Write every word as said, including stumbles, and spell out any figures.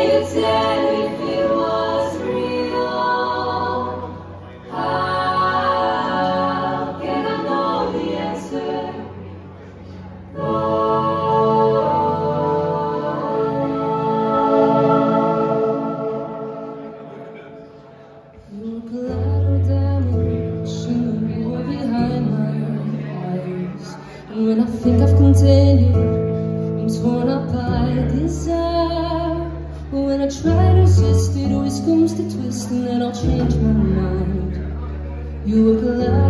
you tell if it was real? How can I know the answer? You were collateral damage, you were behind my eyes. And when I think I've contained you, I'm torn up by desire. But when I try to resist, it always comes to twist, and then I'll change my mind. You were collateral.